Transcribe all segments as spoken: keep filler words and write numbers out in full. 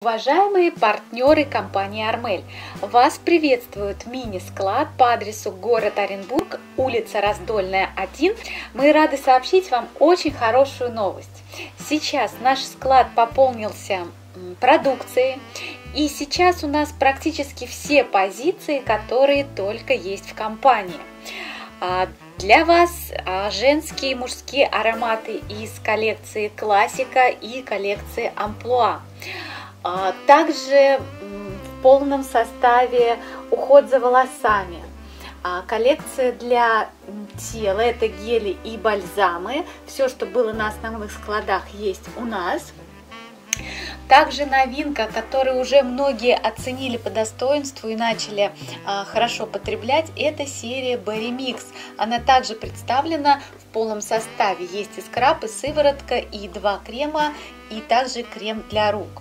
Уважаемые партнеры компании «Армель», вас приветствует мини-склад по адресу город Оренбург, улица Раздольная, один. Мы рады сообщить вам очень хорошую новость. Сейчас наш склад пополнился продукцией, и сейчас у нас практически все позиции, которые только есть в компании. Для вас женские и мужские ароматы из коллекции «Классика» и коллекции «Амплуа». Также в полном составе уход за волосами, коллекция для тела, это гели и бальзамы. Все, что было на основных складах, есть у нас. Также новинка, которую уже многие оценили по достоинству и начали а, хорошо потреблять, это серия Berry Mix. Она также представлена в полном составе. Есть и скраб, и сыворотка, и два крема, и также крем для рук.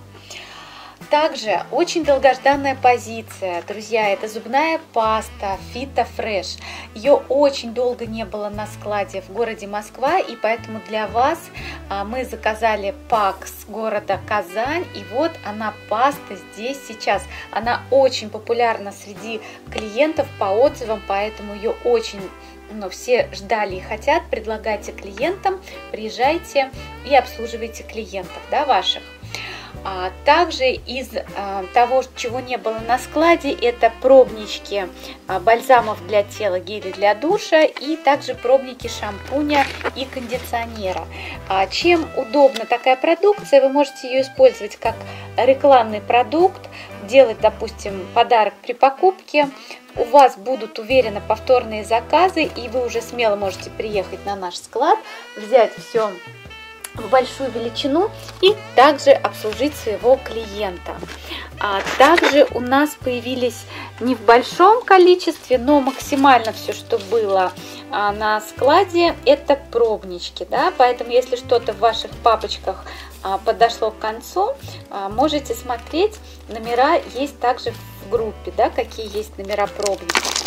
Также очень долгожданная позиция, друзья, это зубная паста Fita Fresh. Ее очень долго не было на складе в городе Москва, и поэтому для вас мы заказали пак с города Казань. И вот она, паста, здесь сейчас. Она очень популярна среди клиентов по отзывам, поэтому ее очень ну, все ждали и хотят. Предлагайте клиентам, приезжайте и обслуживайте клиентов, да, ваших. А также из а, того, чего не было на складе, это пробнички а, бальзамов для тела, гели для душа и также пробники шампуня и кондиционера. А, чем удобна такая продукция, вы можете ее использовать как рекламный продукт, делать, допустим, подарок при покупке. У вас будут уверенно повторные заказы, и вы уже смело можете приехать на наш склад, взять все в большую величину и также обслужить своего клиента. А также у нас появились не в большом количестве, но максимально все, что было а, на складе, это пробнички, да, поэтому если что-то в ваших папочках а, подошло к концу, а, можете смотреть, номера есть также в группе, да, какие есть номера пробников.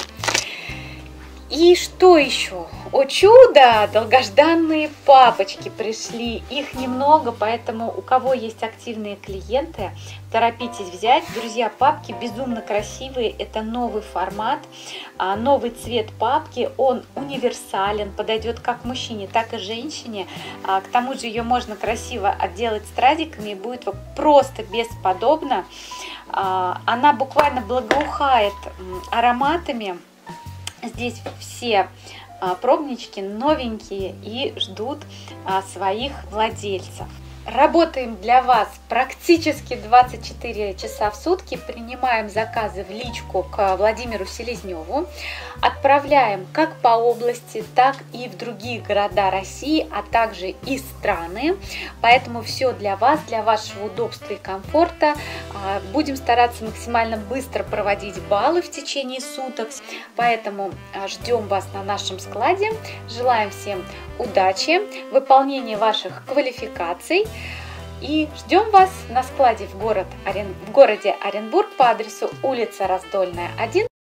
И что еще? О чудо! Долгожданные папочки пришли. Их немного, поэтому у кого есть активные клиенты, торопитесь взять. Друзья, папки безумно красивые. Это новый формат, новый цвет папки. Он универсален, подойдет как мужчине, так и женщине. К тому же ее можно красиво отделать стразиками и будет просто бесподобно. Она буквально благоухает ароматами. Здесь все а, пробнички новенькие и ждут а, своих владельцев. Работаем для вас практически двадцать четыре часа в сутки, принимаем заказы в личку к Владимиру Селезневу, отправляем как по области, так и в другие города России, а также и страны. Поэтому все для вас, для вашего удобства и комфорта. Будем стараться максимально быстро проводить баллы в течение суток, поэтому ждем вас на нашем складе. Желаем всем удачи, выполнения ваших квалификаций. И ждем вас на складе в, город, в городе Оренбург по адресу улица Раздольная, один.